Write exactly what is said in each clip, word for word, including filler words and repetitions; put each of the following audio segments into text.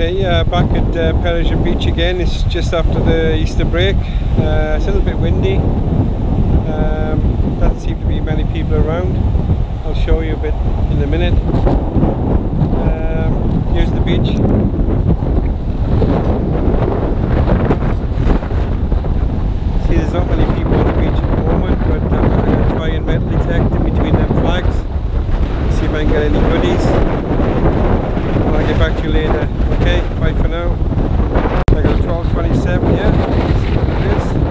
Okay, uh, back at uh, Peregian Beach again. It's just after the Easter break. Uh, it's a little bit windy. Um, doesn't seem to be many people around. I'll show you a bit in a minute. Um, here's the beach. See, there's not many people on the beach at the moment, but I'm going to try and metal detect in between them flags. See if I can get any goodies. I'll get back to you later. Okay, bye for now. I got a twelve twenty-seven here. Let's see what it is.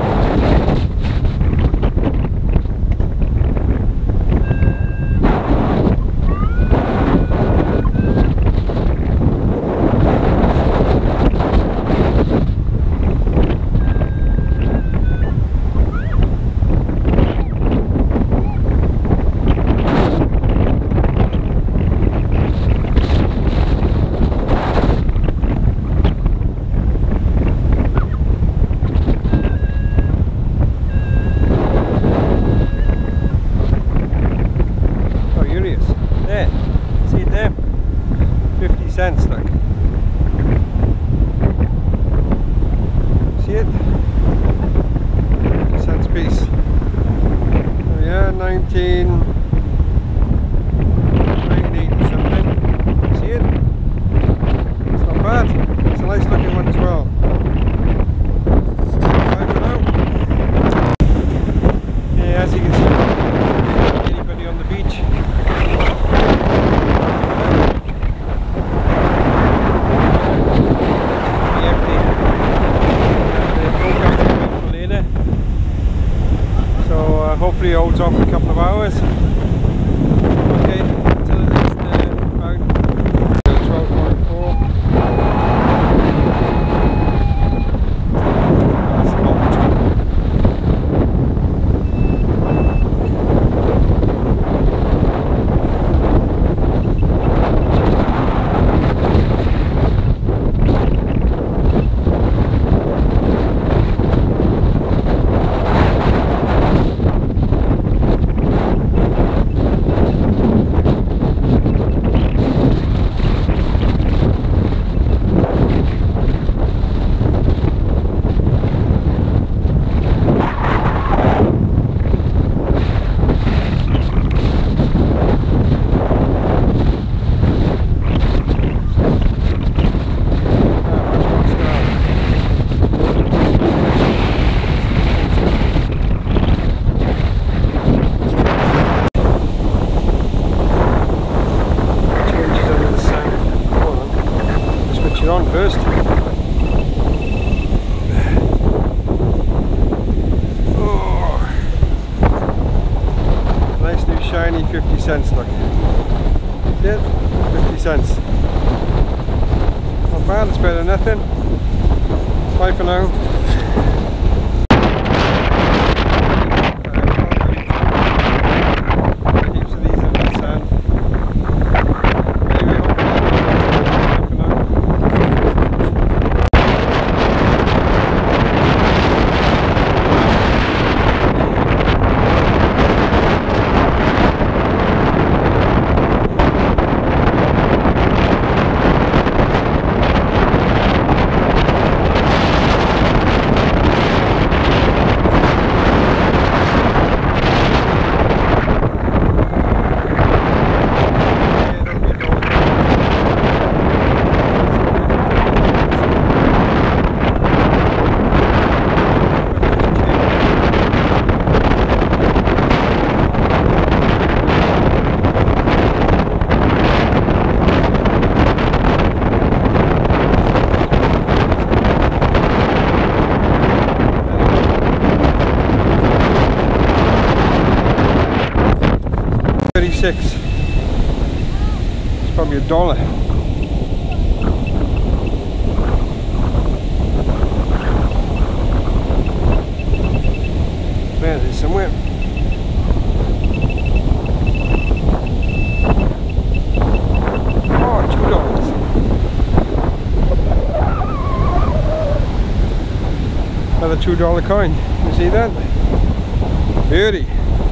There, see it there? fifty cents, look. See it? fifty cents piece. Oh yeah, nineteen eighty something. See it? It's not bad. It's a nice looking one as well. Bye for now. Yeah, as you can see, anybody on the beach. Hopefully it holds off for a couple of hours. Okay, until the next uh, about twelve forty-four. That's on first. Oh, nice new shiny fifty cents, look. See it? fifty cents. Not bad, it's better than nothing. Bye for now. thirty-six. It's probably a dollar. There it is somewhere. Oh, two dollars. Another two dollar coin. You see that? Beauty.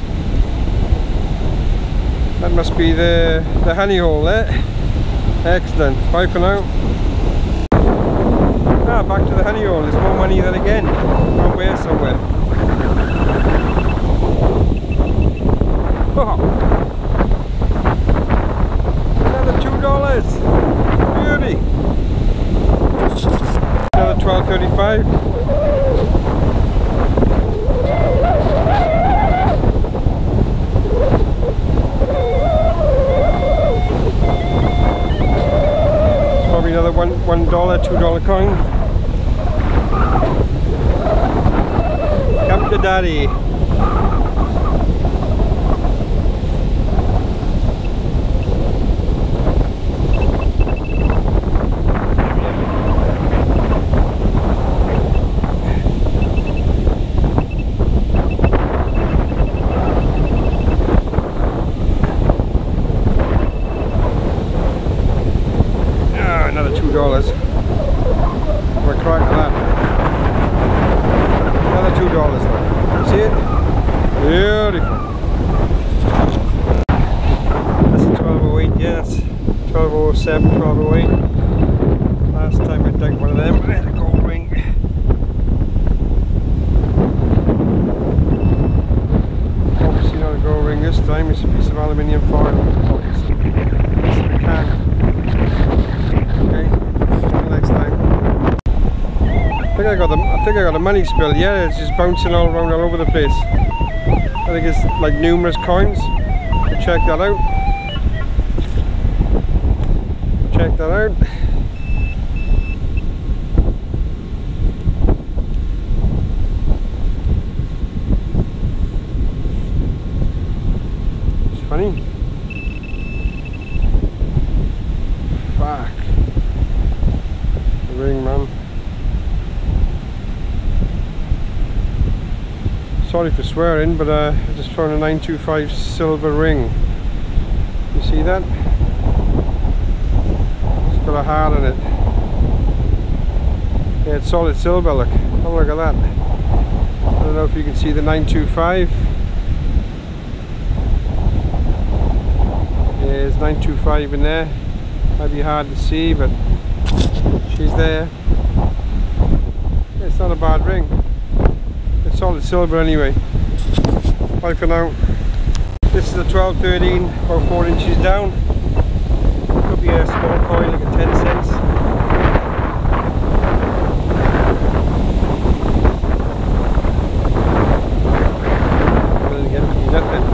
That must be the, the honey hole there. Excellent. Bye for now. Ah, back to the honey hole. There's more money there again. From where somewhere. Oh. Another two dollars. Beauty. Another twelve thirty-five. Probably another one one dollar, two dollar coin. Come to daddy. Dollars. We're crying at that. Another two dollars. See it? Beautiful. That's a twelve oh eight. Yes, twelve oh seven, twelve oh eight. Last time I dug one of them, I had a gold ring. Obviously not a gold ring this time. It's a piece of aluminium foil. Obviously, it's a can. Okay. Next time. I think I got the I think I got a money spill. Yeah, it's just bouncing all around all over the place. I think it's like numerous coins. So check that out. Check that out. It's funny. Fuck. Ring, man. Sorry for swearing, but uh, I just found a nine two five silver ring. You see that? It's got a heart in it. Yeah, it's solid silver, look. Oh, look at that. I don't know if you can see the nine two five. Yeah, there's nine two five in there. Might be hard to see, but she's there. It's not a bad ring. It's solid silver anyway. Bye for now. This is a twelve thirteen, about four inches down. Could be a small coin, like a ten cents. Doesn't get nothing.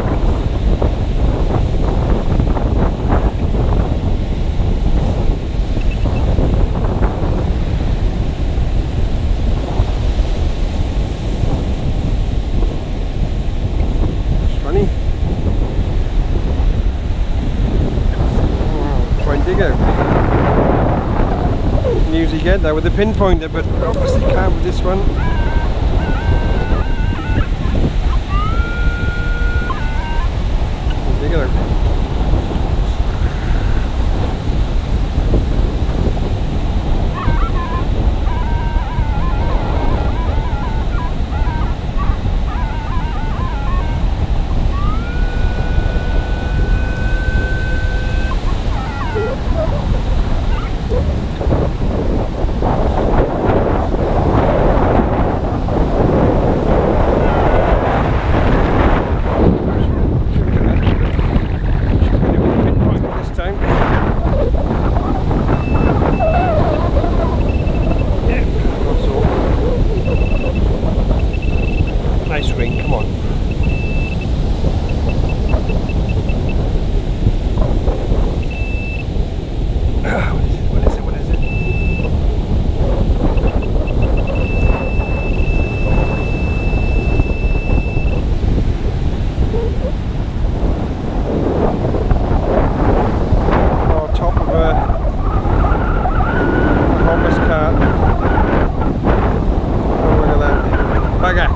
Can usually get that with a pinpointer, but obviously can't with this one. Dig it out. Nice ring, come on. What is it? What is it? What is it? Oh, top of a, a homeless cart. Oh, look at that. Bugger.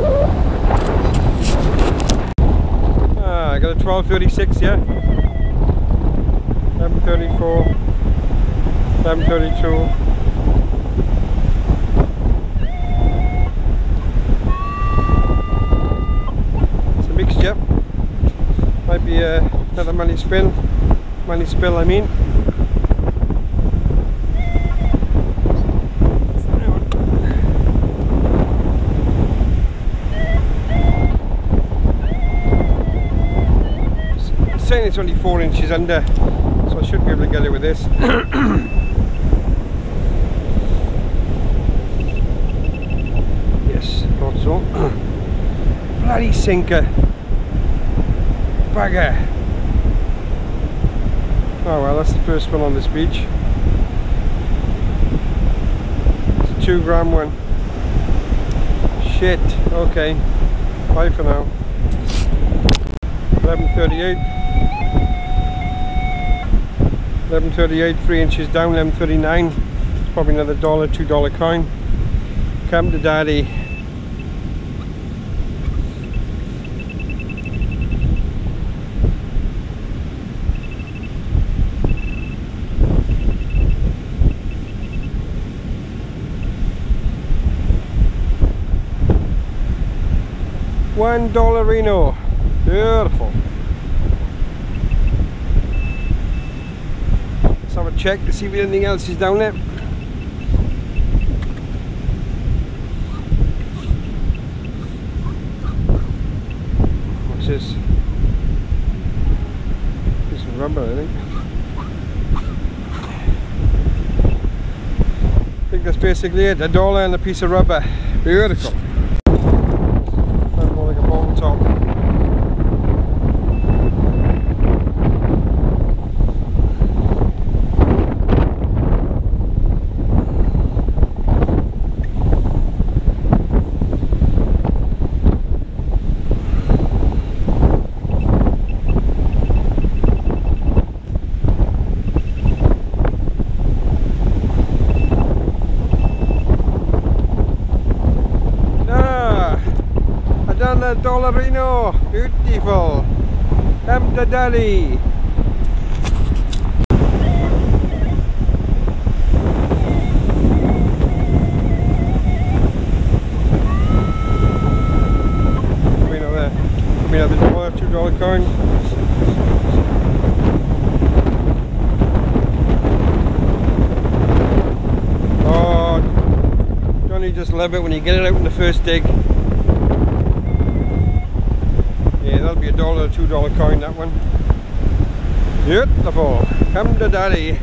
I got a twelve thirty-six, yeah. eleven thirty-four, eleven thirty-two. It's a mixture. Might be uh, another money spill. Money spill, I mean. think it's only four inches under, so I should be able to get it with this. Yes, thought so. Bloody sinker. Bugger. Oh well, that's the first one on this beach. It's a two gram one. Shit. Okay. Bye for now. eleven thirty-eight. eleven thirty-eight, three inches down. eleven thirty-nine. It's probably another dollar, two dollar coin. Come to daddy. One dollarino. Beautiful. Let's have a check to see if anything else is down there. What's this? Piece of rubber, I think. I think that's basically it. A dollar and a piece of rubber. Beautiful. Top. Dollarino, beautiful. Come to daddy. Coming out there. Coming out the dollar, two dollar coin. Oh, don't you just love it when you get it out in the first dig? That'll be a dollar, two dollar coin, that one. Beautiful. Come to daddy.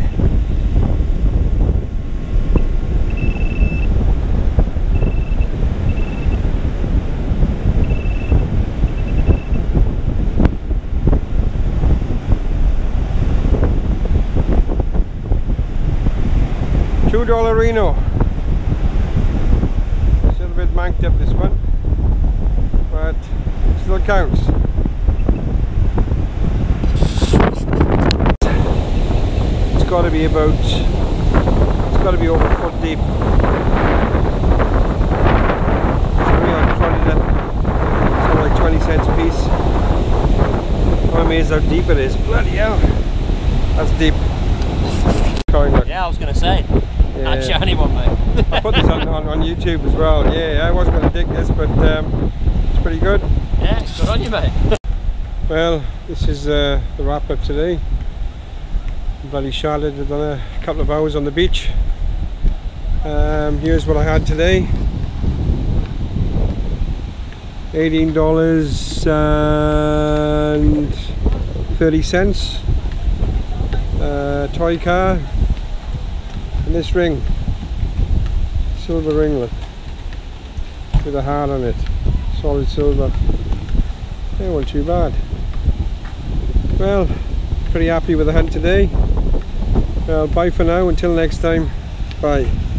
Two dollarino. Still a bit manked up, this one, but still counts. Got to be about, it's got to be over a foot deep. So we are trotted it, so like twenty cents a piece. I'm amazed how deep it is. Bloody hell, that's deep. Coin, look. Yeah, I was going to say, yeah. I'd show anyone, mate. I put this on, on, on YouTube as well. Yeah, I wasn't going to dig this, but um, it's pretty good. Yeah, good on you, mate. Well, this is uh, the wrap up today. Bloody Charlotte, we've done a couple of hours on the beach. Um, here's what I had today. eighteen dollars and thirty cents. Uh, toy car. And this ring. Silver ringlet. With a heart on it. Solid silver. They weren't too bad. Well, pretty happy with the hunt today. Well, bye for now, until next time, bye.